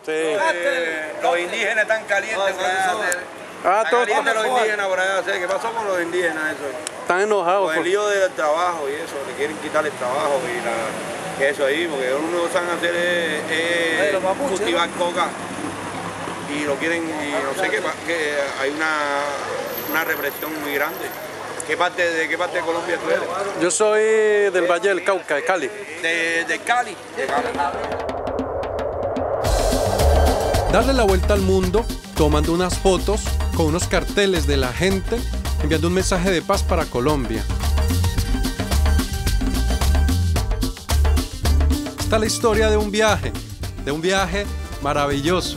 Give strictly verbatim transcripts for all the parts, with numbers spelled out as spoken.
Sí. Eh, los indígenas están calientes por allá. Ah, Están todos calientes los indígenas por allá. ¿Qué pasó con los indígenas? Eso? están enojados. Con el por- lío del trabajo y eso, le quieren quitar el trabajo y la, eso ahí, porque lo único que saben hacer es, Ay, es los mapuches, cultivar coca y lo quieren, y no sé qué, pa- que hay una, una represión muy grande. ¿Qué parte, ¿De qué parte de Colombia tú eres? Yo soy del Valle del Cauca, de Cali. De, de Cali. De Cali. Darle la vuelta al mundo, tomando unas fotos con unos carteles de la gente, enviando un mensaje de paz para Colombia. Está la historia de un viaje, de un viaje maravilloso.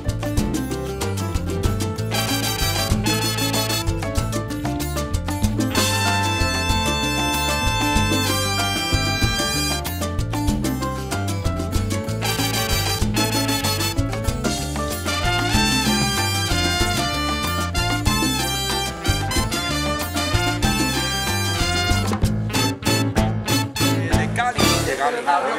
De Cali. De Cali.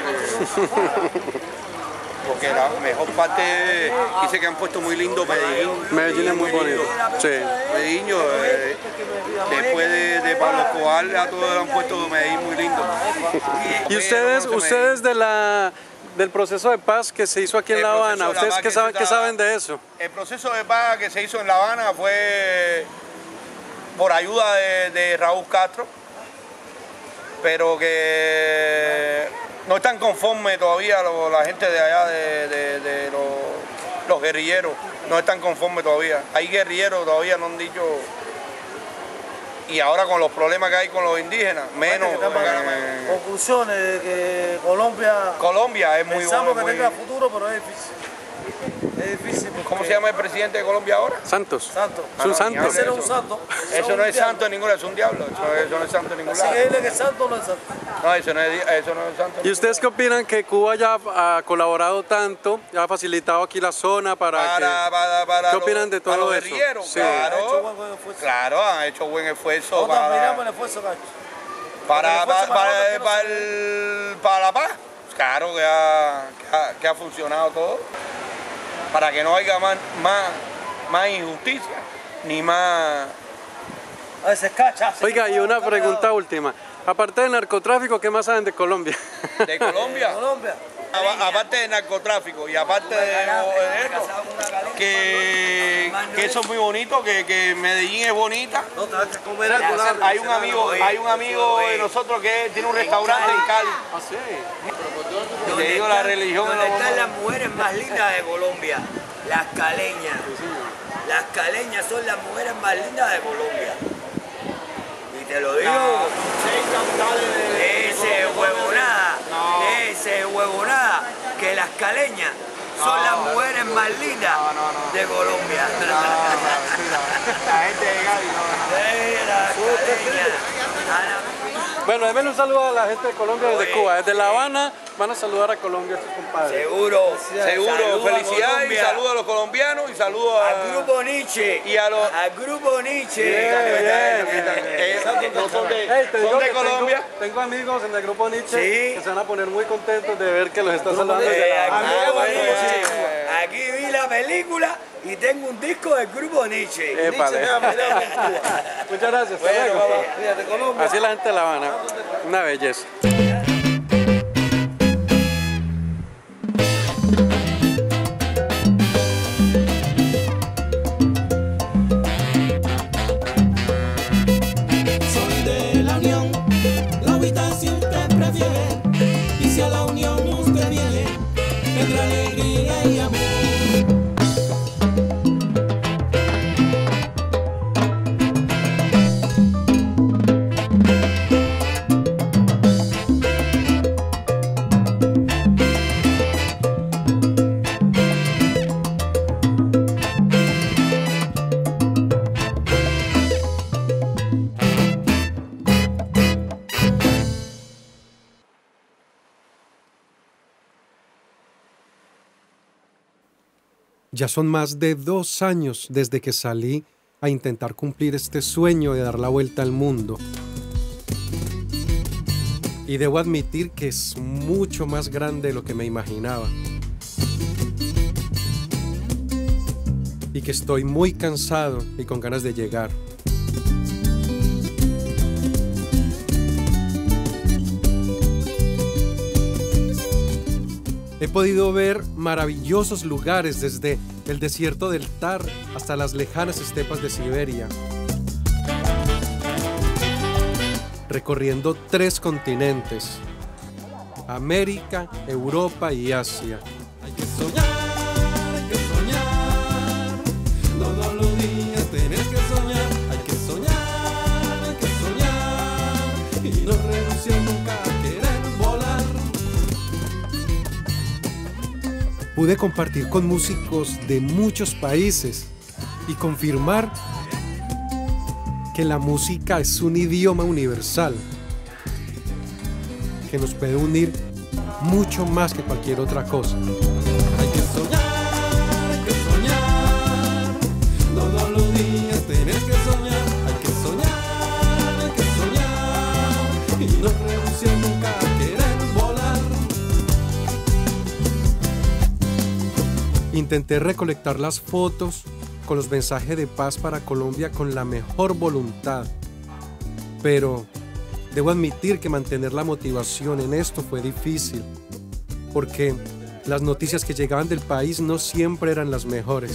Porque la mejor parte, dice que han puesto muy lindo Medellín. Medellín es muy bonito. Sí. Medellín, eh, después de, de Pablo Escobar, a todos le han puesto Medellín muy lindo. ¿Y ustedes, Bueno, ustedes de la, del proceso de paz que se hizo aquí en El La proceso Habana, de la ustedes paz qué que saben, se qué está- saben de eso? El proceso de paz que se hizo en La Habana fue por ayuda de, de Raúl Castro, pero que no están conformes todavía lo- la gente de allá, de, de- de los, los guerrilleros, no están conformes todavía. Hay guerrilleros todavía, no han dicho. Y ahora con los problemas que hay con los indígenas, menos. eh, Conclusiones de que Colombia Colombia es muy pensamos bueno. que muy- tenga futuro, pero es difícil. Es difícil porque... ¿Cómo se llama el presidente de Colombia ahora? Santos. Santo. Es un Ah, no, santo. ni Ese era Eso. un santo. Eso no es santo en ningún lado, es un diablo. Eso, eso no es santo en ningún Así lado. que dile que santo no es santo. No, eso no es, eso no es santo. en ¿Y ustedes qué opinan que Cuba ya ha colaborado tanto, ya ha facilitado aquí la zona para, para, que... para, para ¿Qué los- opinan de para todo los eso? guerrilleros? Sí. Ha hecho Claro, buen, buen esfuerzo. claro, han hecho buen esfuerzo Nosotros para, admiramos el esfuerzo que ha hecho. para, el esfuerzo para, más para, grande que no para se ve. el- para la paz. Claro que ha, que ha, que ha funcionado todo. Para que no haya más, más, más injusticia, ni más... A veces cacha. se Oiga, y queda una buscar pregunta cuidado. última. Aparte del narcotráfico, ¿qué más saben de Colombia? de Colombia. Colombia. A- Aparte del narcotráfico y aparte de, de esto, que, que eso es muy bonito, que, que Medellín es bonita. No, te vas a comer algo. la- Hay un amigo, hay un amigo de nosotros que tiene un restaurante en Cali. ¿Ah, sí? Te digo la religión. Donde no- están las mujeres más lindas de Colombia, las caleñas. Las caleñas son las mujeres más lindas de Colombia. Y te lo digo, ese huevonada, ese huevonada, que las caleñas son las mujeres más lindas de Colombia. La gente de Cali, no. Eh, las caleñas. Bueno, denle un saludo a la gente de Colombia desde Cuba. Desde La Habana van a saludar a Colombia estos compadres. Seguro, Seguro, Saludo a felicidades y Colombia. saludos a los colombianos y saludos a... Al grupo Nietzsche. Y a los... Al grupo Nietzsche. Eh, no son de, Hey, te digo son de que tengo- Colombia. Tengo, amigos en el grupo Nietzsche Sí. que se van a poner muy contentos de ver que los estás saludando desde Eh, La aquí, Habana. Ah, grupo bueno, Nietzsche. eh. Aquí vi la película y tengo un disco del grupo Nietzsche. Épale. Muchas gracias. Hasta Bueno, luego. papá. Fíjate, Colombia. Así es la gente de La Habana. Una belleza. Soy de la unión, la habitación usted prefiere, y si a la unión usted viene, tendrá alegría y amor. Ya son más de dos años desde que salí a intentar cumplir este sueño de dar la vuelta al mundo. Y debo admitir que es mucho más grande de lo que me imaginaba. y que estoy muy cansado y con ganas de llegar. He podido ver maravillosos lugares desde el desierto del Thar hasta las lejanas estepas de Siberia, recorriendo tres continentes: América, Europa y Asia. Hay que soñar, hay que soñar, todos los días tenés que soñar. Hay que soñar, hay que soñar, y no renunciar nunca a querer volar. Pude compartir con músicos de muchos países y confirmar que la música es un idioma universal que nos puede unir mucho más que cualquier otra cosa. Hay que soñar, hay que soñar, todos los días tenés que soñar. Hay que soñar, hay que soñar, y no renunciar nunca a querer volar. Intenté recolectar las fotos con los mensajes de paz para Colombia con la mejor voluntad, pero debo admitir que mantener la motivación en esto fue difícil, porque las noticias que llegaban del país no siempre eran las mejores.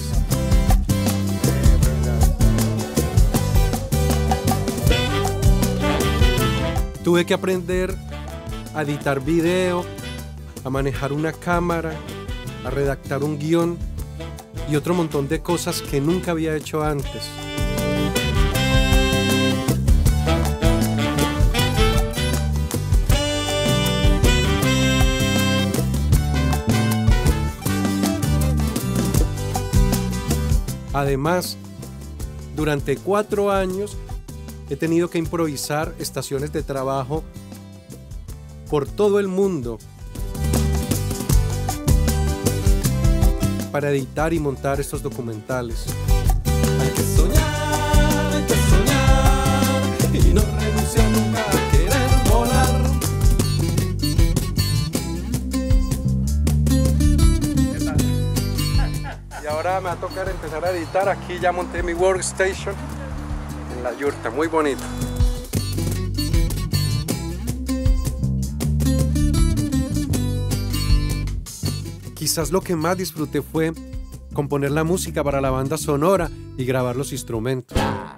Tuve que aprender a editar video, a manejar una cámara, a redactar un guión y otro montón de cosas que nunca había hecho antes. Además, durante cuatro años he tenido que improvisar estaciones de trabajo por todo el mundo para editar y montar estos documentales. Hay que soñar, hay que soñar, y no renunciar nunca a querer volar. Y ahora me va a tocar empezar a editar. Aquí ya monté mi workstation en la yurta, muy bonito. Quizás lo que más disfruté fue componer la música para la banda sonora y grabar los instrumentos.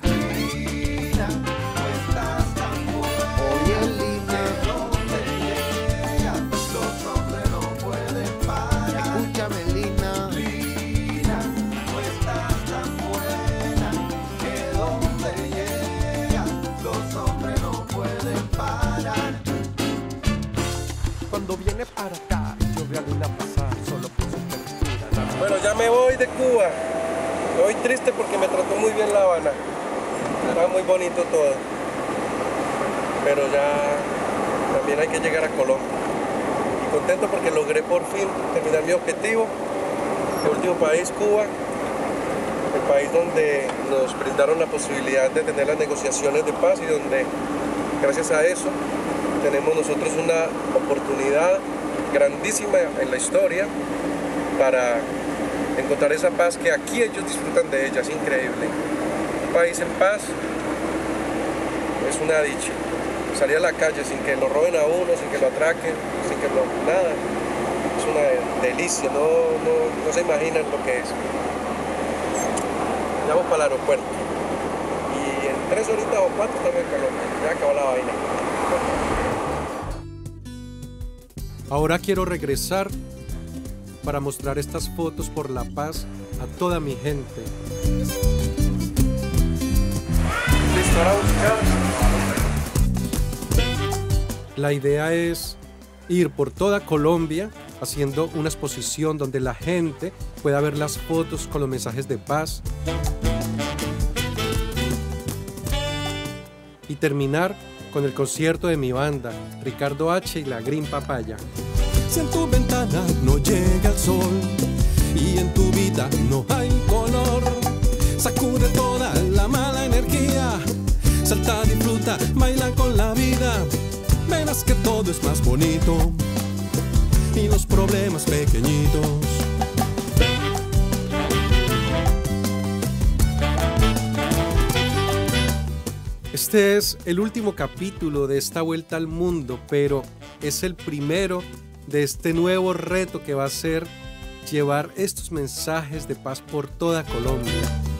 Cuando viene para acá, yo veo a Luna pasar solo por su textura. Bueno, ya me voy de Cuba. Me voy triste porque me trató muy bien La Habana. Estaba muy bonito todo. Pero ya también hay que llegar a Colombia. Y contento porque logré por fin terminar mi objetivo. El último país, Cuba. El país donde nos brindaron la posibilidad de tener las negociaciones de paz y donde, gracias a eso, tenemos nosotros una oportunidad grandísima en la historia para encontrar esa paz que aquí ellos disfrutan de ella. Es increíble. Un país en paz es una dicha. Salir a la calle sin que lo roben a uno, sin que lo atraquen, sin que lo... nada. Es una delicia, no, no, no se imaginan lo que es. Ya vamos para el aeropuerto. Y en tres horitas o cuatro estamos en Colombia. Ya acabó la vaina. Ahora quiero regresar para mostrar estas fotos por la paz a toda mi gente. ¿Listo para buscar? La idea es ir por toda Colombia haciendo una exposición donde la gente pueda ver las fotos con los mensajes de paz y terminar con el concierto de mi banda, Ricardo H. y la Green Papaya. Si en tu ventana no llega el sol y en tu vida no hay color, sacude toda la mala energía, salta, disfruta, baila con la vida, verás que todo es más bonito y los problemas pequeñitos Este es el último capítulo de esta vuelta al mundo, pero es el primero de este nuevo reto que va a ser llevar estos mensajes de paz por toda Colombia.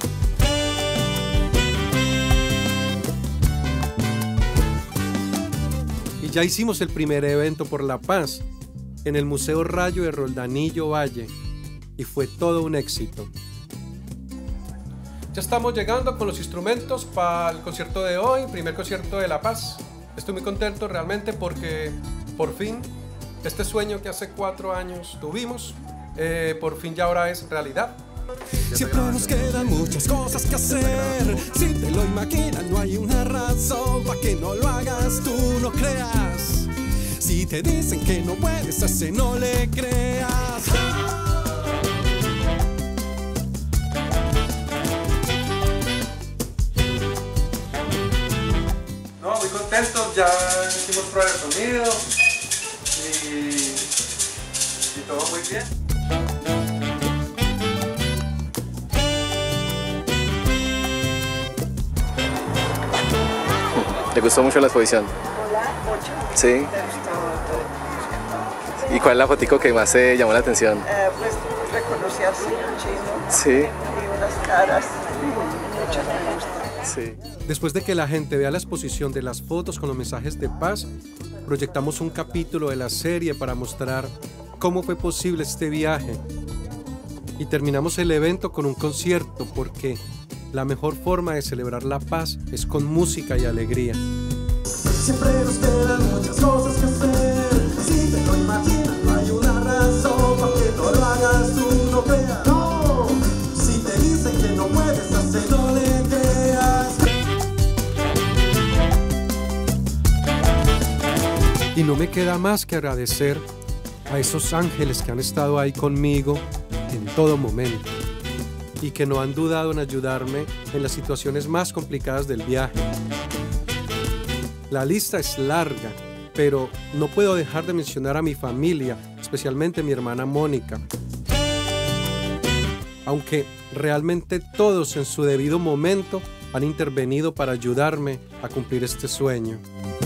Y ya hicimos el primer evento por la paz en el Museo Rayo de Roldanillo Valle y fue todo un éxito. Ya estamos llegando con los instrumentos para el concierto de hoy, primer concierto de La Paz. Estoy muy contento realmente porque por fin este sueño que hace cuatro años tuvimos, eh, por fin ya ahora es realidad. Siempre nos quedan muchas cosas que hacer. Si te lo imaginas, no hay una razón para que no lo hagas, tú no creas. Si te dicen que no puedes hacer, no le creas. No, muy contentos, ya hicimos prueba de sonido y, y todo muy bien. ¿Te gustó mucho la exposición? Hola, mucho. Sí. ¿Y cuál es la fotico que más te llamó la atención? Eh, pues reconocí al señor Chino. Sí. Y unas caras, muchas me gustan. Sí. Después de que la gente vea la exposición de las fotos con los mensajes de paz, proyectamos un capítulo de la serie para mostrar cómo fue posible este viaje. Y terminamos el evento con un concierto porque la mejor forma de celebrar la paz es con música y alegría. Siempre nos quedan muchas cosas que hacer. Si te lo imaginas, no hay una razón para que no lo hagas, tú no creas. No, si te dicen que no puedes hacer, no le creas. Y no me queda más que agradecer a esos ángeles que han estado ahí conmigo en todo momento y que no han dudado en ayudarme en las situaciones más complicadas del viaje. La lista es larga, pero no puedo dejar de mencionar a mi familia, especialmente mi hermana Mónica. Aunque realmente todos en su debido momento han intervenido para ayudarme a cumplir este sueño.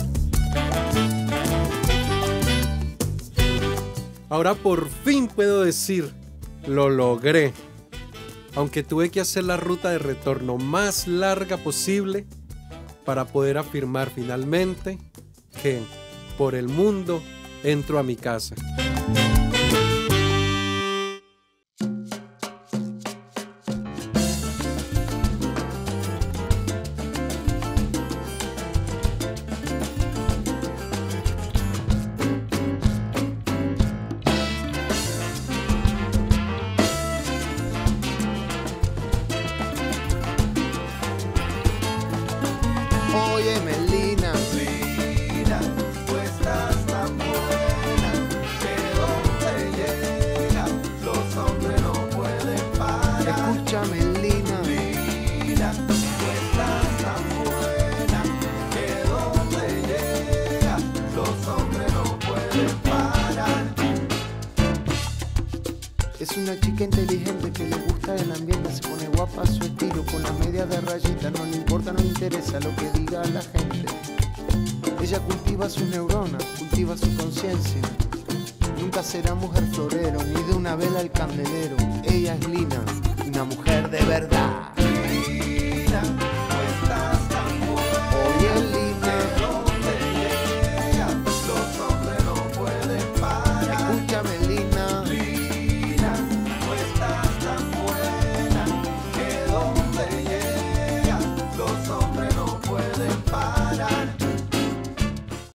Ahora por fin puedo decir, lo logré. Aunque tuve que hacer la ruta de retorno más larga posible para poder afirmar finalmente que por el mundo entro a mi casa. Oye, Melina, Mira, tú estás tan buena que donde llega los hombres no pueden parar. escucha, Melina. Mira, tú estás tan buena que donde llega los hombres no pueden parar. Es una chica inteligente que le gusta el ambiente, se pone guapa a su estilo, con las medias de rayita, no le importa, no le interesa lo que diga la gente. Ella cultiva sus neuronas, cultiva su conciencia. Nunca será mujer florero, ni de una vela al candelero. Ella es Lina, una mujer de verdad. Mira,